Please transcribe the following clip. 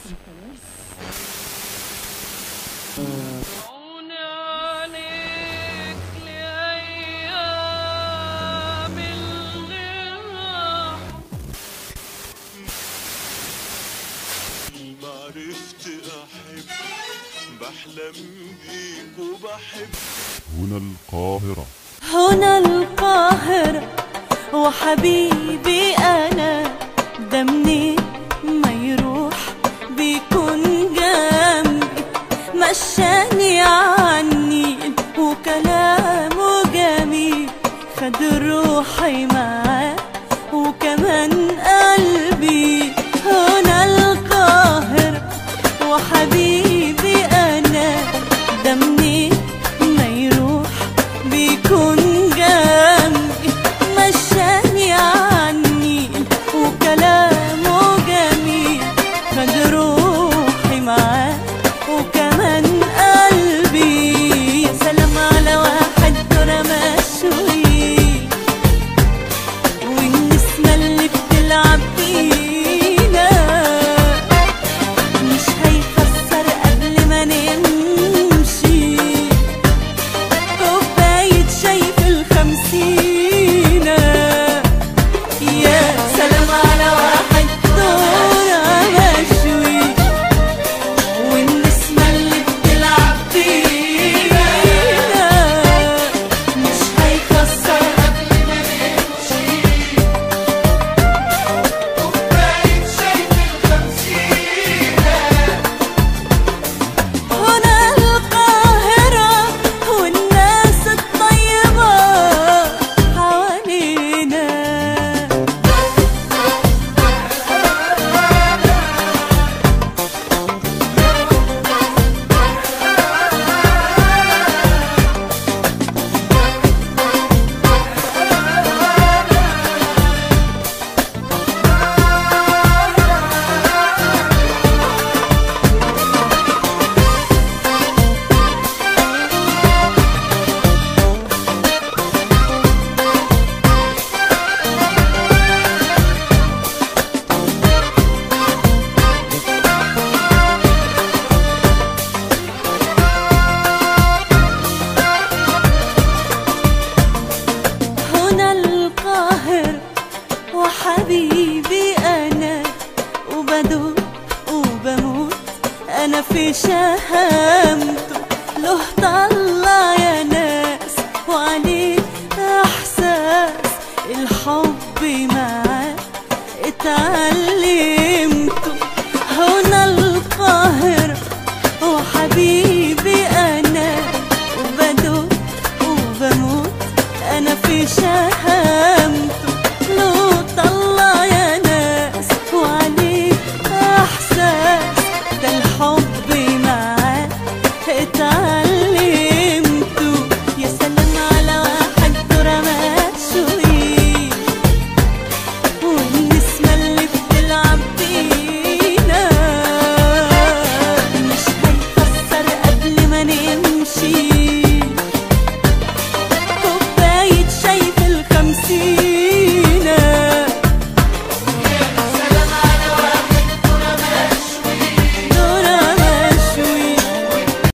عرفت أحب بحلم بيك وبحب. هنا القاهرة، هنا القاهرة وحبيبي أنا ده منين ما يروح بيكون جنبي، مشاني عني وكلامه جميل، خد روحي معاه وكمان قلبي. هنا القاهرة وحبيبي أنا ده منين ما يروح بيكون جنبي، مشاني عني وكلامه جميل، خد روحي معاه وكمان قلبي. يا سلام على واحد ذرة مشوي والنسمة اللي بتلعب بينا، مش هيخسر قبل ما نمشي كوباية شاي في الخمسينة. يا سلام على واحد ذرة مشوي والنسمة اللي بتلعب بينا، مش هيخسر قبل ما نمشي كوباية شاي في الخمسينة. هنا القاهرة والناس الطيبة حوالينا. هنا القاهرة وحبيبي أنا وبدوب وبموت أنا في شهامته، له طلع يا ناس وعليه إحساس الحب معاه اتعلم